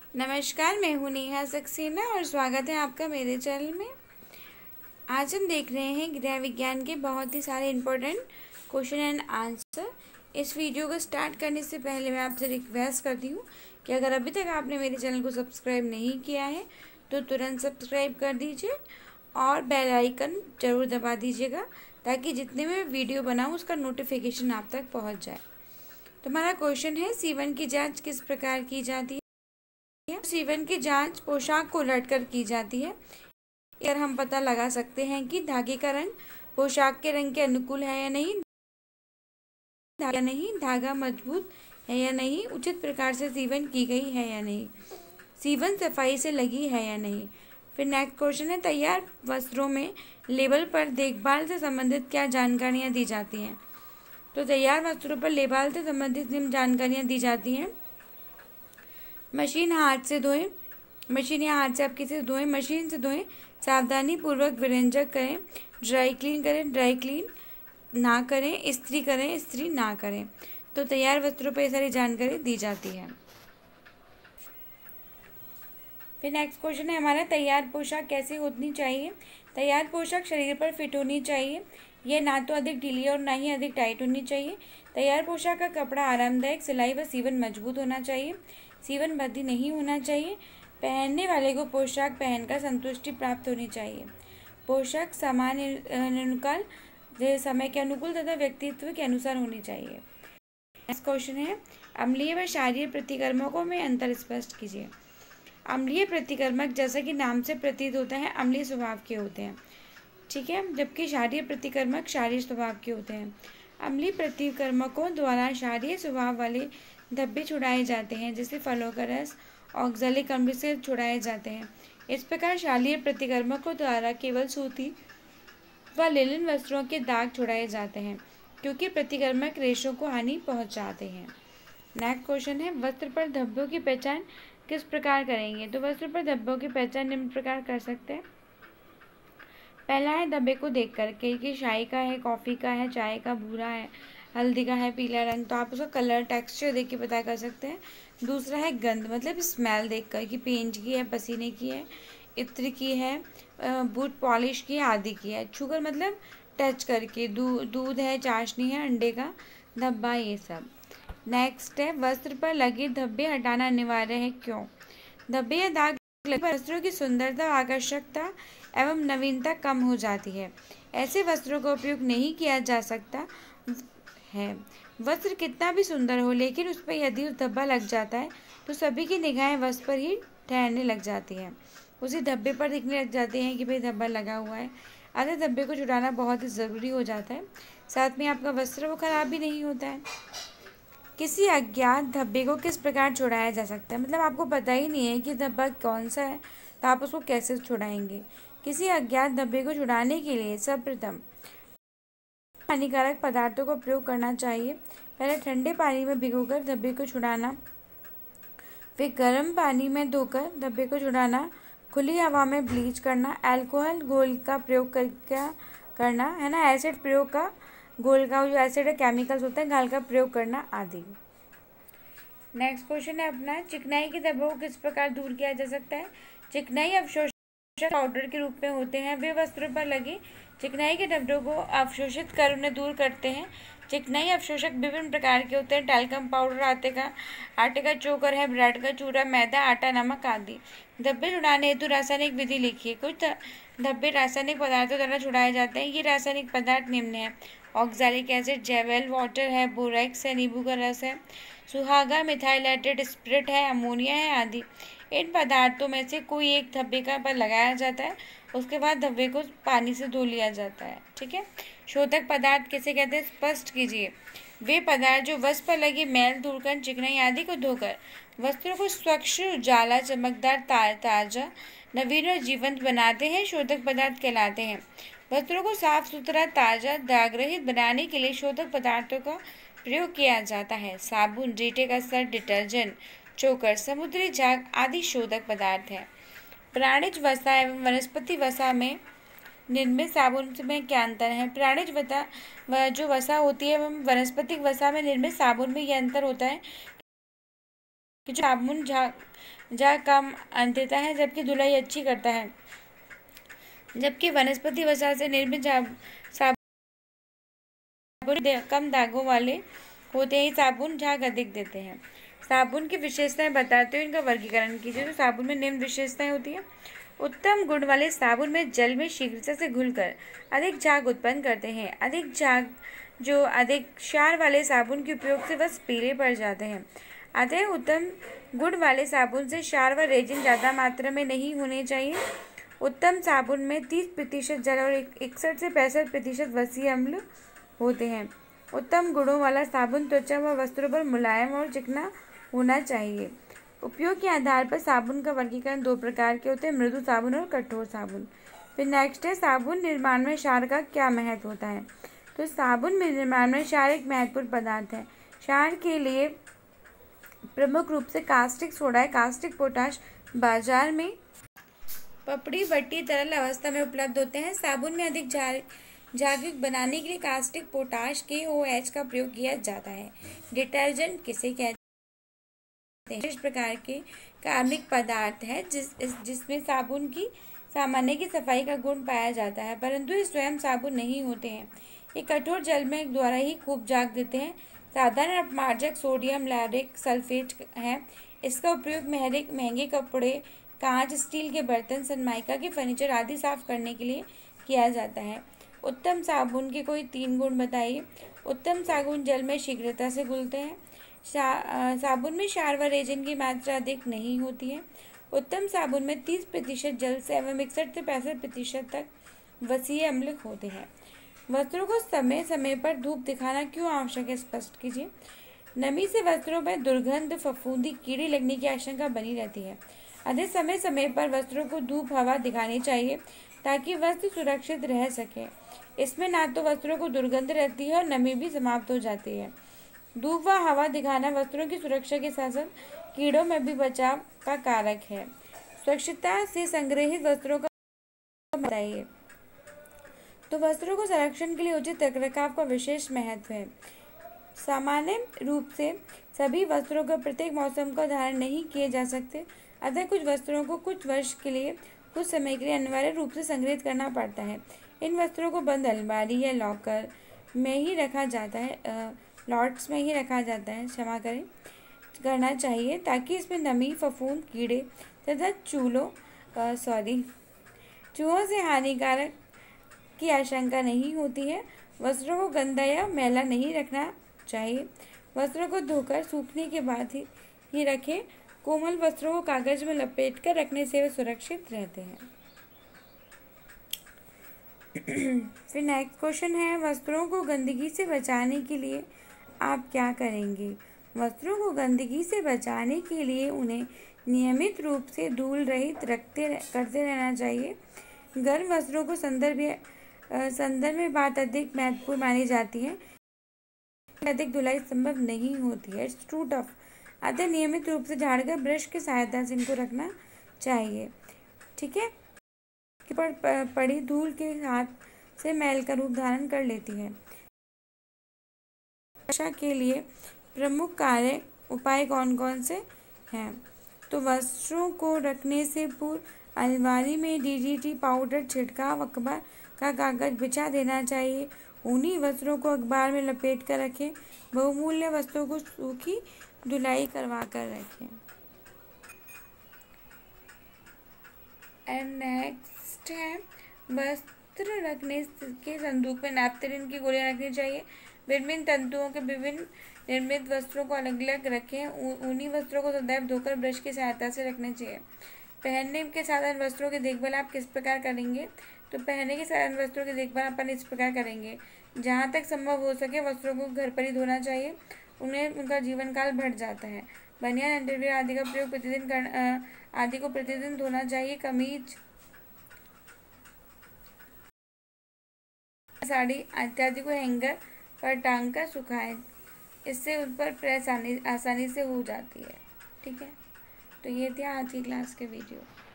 नमस्कार, मैं हूँ नेहा सक्सेना और स्वागत है आपका मेरे चैनल में। आज हम देख रहे हैं गृह विज्ञान के बहुत ही सारे इम्पोर्टेंट क्वेश्चन एंड आंसर। इस वीडियो को स्टार्ट करने से पहले मैं आपसे रिक्वेस्ट करती हूँ कि अगर अभी तक आपने मेरे चैनल को सब्सक्राइब नहीं किया है तो तुरंत सब्सक्राइब कर दीजिए और बेल आइकन ज़रूर दबा दीजिएगा ताकि जितने मैं वीडियो बनाऊँ उसका नोटिफिकेशन आप तक पहुँच जाए। तो हमारा क्वेश्चन है, सीवन की जाँच किस प्रकार की जाती है? सीवन की जांच पोशाक को उलटकर की जाती है। अगर हम पता लगा सकते हैं कि धागे का रंग पोशाक के रंग के अनुकूल है या नहीं, धागा मजबूत है या नहीं, उचित प्रकार से सीवन की गई है या नहीं, सीवन सफाई से लगी है या नहीं। फिर नेक्स्ट क्वेश्चन है, तैयार वस्त्रों में लेबल पर देखभाल से संबंधित क्या जानकारियाँ दी जाती हैं? तो तैयार वस्त्रों पर लेबल से संबंधित निम्न जानकारियाँ दी जाती हैं। मशीन हाथ से धोएं, मशीन या हाथ से आप किसी से धोएं, मशीन से धोएं, सावधानी पूर्वक विरंजक करें, ड्राई क्लीन करें, ड्राई क्लीन ना करें, इस्त्री करें, इस्त्री ना करें। तो तैयार वस्त्रों पर ये सारी जानकारी दी जाती है। फिर नेक्स्ट क्वेश्चन है हमारा, तैयार पोशाक कैसी होनी चाहिए? तैयार पोशाक शरीर पर फिट होनी चाहिए। यह ना तो अधिक ढीली और ना ही अधिक टाइट होनी चाहिए। तैयार पोशाक का कपड़ा आरामदायक, सिलाई व सीवन मजबूत होना चाहिए, सीवन भद्दी नहीं होना चाहिए। पहनने वाले को पोशाक पहनकर संतुष्टि प्राप्त होनी चाहिए। पोशाक सामान्य अनुकाल समय के अनुकूल तथा व्यक्तित्व के अनुसार होनी चाहिए। नेक्स्ट क्वेश्चन है, अम्लीय व क्षारीय प्रतिकर्मकों में अंतर स्पष्ट कीजिए। अम्लीय प्रतिकर्मक जैसा कि नाम से प्रतीत होता है अम्लीय स्वभाव के होते हैं, ठीक है, जबकि क्षारीय प्रतिकर्मक क्षारीय स्वभाव के होते हैं। अम्लीय प्रतिकर्मकों द्वारा क्षारीय स्वभाव वाले धब्बे छुड़ाए जाते हैं, जैसे फलों का रस, ऑक्जेलिक अम्ल से छुड़ाए जाते हैं। इस प्रकार क्षारीय प्रतिकर्मकों द्वारा केवल सूती व लिनन वस्त्रों के दाग छुड़ाए जाते हैं, क्योंकि प्रतिकर्मक रेशों को हानि पहुंचाते हैं। नेक्स्ट क्वेश्चन है, वस्त्र पर धब्बों की पहचान किस प्रकार करेंगे? तो वस्त्र पर धब्बों की पहचान निम्न प्रकार कर सकते हैं। पहला है धब्बे को देख करके कि चाय का है, कॉफ़ी का है, चाय का भूरा है, हल्दी का है पीला रंग, तो आप उसका कलर टेक्सचर देख के पता कर सकते हैं। दूसरा है गंध, मतलब स्मेल देखकर कि पेंट की है, पसीने की है, इत्र की है, बूट पॉलिश की है, आदि की है। छूकर मतलब टच करके, दूध है, चाशनी है, अंडे का धब्बा, ये सब। नेक्स्ट है, वस्त्र पर लगे धब्बे हटाना अनिवार्य है, क्यों? धब्बे या दाग वस्त्रों की सुंदरता, आकर्षकता एवं नवीनता कम हो जाती है। ऐसे वस्त्रों का उपयोग नहीं किया जा सकता है। वस्त्र कितना भी सुंदर हो, लेकिन उस पर यदि उस धब्बा लग जाता है तो सभी की निगाहें वस्त्र पर ही ठहरने लग जाती हैं, उसी धब्बे पर दिखने लग जाते हैं कि भाई धब्बा लगा हुआ है। अतः धब्बे को छुड़ाना बहुत ही ज़रूरी हो जाता है। साथ में आपका वस्त्र वो खराब भी नहीं होता है। किसी अज्ञात धब्बे को किस प्रकार छुड़ाया जा सकता है? मतलब आपको पता ही नहीं है कि धब्बा कौन सा है, तो आप उसको कैसे छुड़ाएंगे? किसी अज्ञात धब्बे को छुड़ाने के लिए सर्वप्रथम हानिकारक पदार्थों का प्रयोग करना चाहिए। पहले ठंडे पानी में भिगोकर धब्बे को छुड़ाना, फिर गर्म पानी में धोकर धब्बे को छुड़ाना, खुली हवा में ब्लीच करना, अल्कोहल घोल का प्रयोग करना है ना, एसिड प्रयोग का, घोल का जो एसिड है, केमिकल्स होते हैं, घाल का प्रयोग करना आदि। नेक्स्ट क्वेश्चन है अपना, चिकनाई के धब्बों को किस प्रकार दूर किया जा सकता है? चिकनाई अवशोषक पाउडर के रूप में होते हैं, वे वस्त्रों पर लगे चिकनाई के धब्बों को अवशोषित कर उन्हें दूर करते हैं। चिकनाई अवशोषक विभिन्न प्रकार के होते हैं, टैल्कम पाउडर, आटे का चोकर है, ब्रेड का चूरा, मैदा, आटा, नमक आदि। धब्बे छुड़ाने हेतु रासायनिक विधि लिखिए। कुछ धब्बे रासायनिक पदार्थों द्वारा छुड़ाए जाते हैं। ये रासायनिक पदार्थ निम्न है: ऑक्सैलिक एसिड, जेवेल वाटर है, बोरेक्स है, नींबू का रस है, सुहागा मिथाइलेटेड स्पिरिट है, अमोनिया है आदि। इन पदार्थों में से कोई एक धब्बे का पर लगाया जाता है, उसके बाद धब्बे को पानी से धो लिया जाता है, ठीक है। शोधक पदार्थ किसे कहते हैं? स्पष्ट कीजिए। वे पदार्थ जो वस्त्र पर लगे मैल दूर कर, चिकनाई आदि को धोकर वस्त्रों को स्वच्छ, उजाला, चमकदार, ताजा, नवीन और जीवंत बनाते हैं, शोधक पदार्थ कहलाते हैं। वस्त्रों को साफ सुथरा, ताजा, दागरहित बनाने के लिए शोधक पदार्थों का प्रयोग किया जाता है। साबुन, रीटे का सर, डिटर्जेंट, चोकर, समुद्री झाग आदि शोधक पदार्थ हैं। प्राणिज वसा एवं वनस्पति वसा में निर्मित साबुन में क्या अंतर है? प्राणिज वसा जो वसा होती है एवं वनस्पतिक वसा में निर्मित साबुन में यह अंतर होता है कि जो साबुन झाग काम देता है, जबकि धुलाई अच्छी करता है। जबकि वनस्पति वसा से निर्मित साबुन कम दागों वाले होते हैं, साबुन झाग अधिक देते हैं। साबुन की विशेषताएं बताते हुए इनका वर्गीकरण कीजिए। तो साबुन में निम्न विशेषताएं होती है। उत्तम गुण वाले साबुन में जल में शीघ्रता से घुलकर अधिक झाग उत्पन्न करते हैं। अधिक झाग जो अधिक क्षार वाले साबुन के उपयोग से बस पीले पड़ जाते हैं। अतः उत्तम गुण वाले साबुन से क्षार व रेजिन ज़्यादा मात्रा में नहीं होने चाहिए। उत्तम साबुन में 30% जल और 61 से 65% वसीय अम्ल होते हैं। उत्तम गुणों वाला साबुन त्वचा व वस्त्रों पर मुलायम और चिकना होना चाहिए। उपयोग के आधार पर साबुन का वर्गीकरण 2 प्रकार के होते हैं, मृदु साबुन और कठोर साबुन। फिर नेक्स्ट है, साबुन निर्माण में क्षार का क्या महत्व होता है। तो साबुन में निर्माण में क्षार एक महत्वपूर्ण पदार्थ है। क्षार के लिए प्रमुख रूप से कास्टिक सोडा है। कास्टिक पोटाश बाजार में पपड़ी बट्टी तरल अवस्था में उपलब्ध होते हैं। साबुन में अधिक झागयुक्त बनाने के लिए कास्टिक पोटाश KOH का प्रयोग किया जाता है। डिटर्जेंट किसे कहते हैं? विशेष प्रकार के कार्बनिक पदार्थ है जिसमें साबुन की सामान्य की सफाई का गुण पाया जाता है, परंतु ये स्वयं साबुन नहीं होते हैं। ये कठोर जल में द्वारा ही खूब झाग देते हैं। साधारण अपमार्जक सोडियम लॉरिक सल्फेट है। इसका उपयोग महंगे कपड़े, कांच, स्टील के बर्तन, सनमाइका के फर्नीचर आदि साफ करने के लिए किया जाता है। उत्तम साबुन के कोई 3 गुण बताइए। उत्तम साबुन जल में शीघ्रता से घुलते हैं। साबुन में क्षार व रेजिन की मात्रा अधिक नहीं होती है। उत्तम साबुन में 30% जल से एवं 61 से 65% तक वसीय अम्ल होते हैं। वस्त्रों को समय समय पर धूप दिखाना क्यों आवश्यक है, स्पष्ट कीजिए। नमी से वस्त्रों में दुर्गंध, फफूंदी, कीड़े लगने की आशंका बनी रहती है। अतः समय समय पर वस्त्रों को धूप हवा दिखानी चाहिए ताकि वस्त्र सुरक्षित रह सके। इसमें ना तो वस्त्रों को दुर्गंध रहती है और नमी भी समाप्त हो जाती है। धूप व हवा दिखाना वस्त्रों की सुरक्षा के साथ साथ कीड़ों में भी बचाव का कारक है। स्वच्छता से संग्रहित वस्त्रों का बताइए। तो वस्त्रों को संरक्षण के लिए उचित रखरखाव का विशेष महत्व है। सामान्य रूप से सभी वस्त्रों को प्रत्येक मौसम का धारण नहीं किए जा सकते, अतः कुछ वस्त्रों को कुछ वर्ष के लिए, कुछ समय के लिए अनिवार्य रूप से संग्रहित करना पड़ता है। इन वस्त्रों को बंद अलमारी या लॉकर में ही रखा जाता है, लॉट्स में ही रखा जाता है, क्षमा करें, करना चाहिए ताकि इसमें नमी, फफूंद, कीड़े तथा चूहों से हानिकारक की आशंका नहीं होती है। वस्त्रों को गंदा या मैला नहीं रखना चाहिए। वस्त्रों को धोकर सूखने के बाद ही रखें। कोमल वस्त्रों को कागज में लपेटकर रखने से वे सुरक्षित रहते हैं। फिर नेक्स्ट क्वेश्चन है, वस्त्रों को गंदगी से बचाने के लिए आप क्या करेंगे। वस्त्रों को गंदगी से बचाने के लिए उन्हें नियमित रूप से धूल रहित करते रहना चाहिए। गर्म वस्त्रों को संदर्भ में बात अधिक महत्वपूर्ण मानी जाती है। अधिक धुलाई संभव नहीं होती है, इट्स ट्रू टफ। अतः नियमित रूप से झाड़कर ब्रश की सहायता से इनको रखना चाहिए। ठीक है, पर पड़ी धूल के हाथ से मैल का रूप धारण कर लेती है। सुरक्षा के लिए प्रमुख कार्य उपाय कौन कौन से हैं। तो वस्त्रों को रखने से पूर्व अलमारी में DDT पाउडर छिड़काव, अखबार का कागज बिछा देना चाहिए। ऊनी वस्त्रों को अखबार में लपेट कर रखें। बहुमूल्य वस्त्रों को सूखी धुलाई करवा कर रखें। एंड नेक्स्ट है, वस्त्र रखने के संदूक में नैप्थेलिन की गोलियां रखनी चाहिए। विभिन्न तंतुओं के विभिन्न निर्मित वस्त्रों को अलग अलग रखें। ऊनी वस्त्रों को सदैव धोकर ब्रश की सहायता से रखने चाहिए। पहनने के साधारण वस्त्रों की देखभाल आप किस प्रकार करेंगे। तो पहनने के साधारण वस्त्रों की देखभाल अपन इस प्रकार करेंगे, जहाँ तक संभव हो सके वस्त्रों को घर पर ही धोना चाहिए, उनका जीवन काल बढ़ जाता है। बनियान, अंडरवियर आदि का प्रयोग आदि को प्रतिदिन धोना चाहिए। कमीज, साड़ी इत्यादि को हैंगर पर टांग कर सुखाएं, इससे उन पर प्रेस आसानी से हो जाती है। ठीक है, तो ये थी आज की क्लास के वीडियो।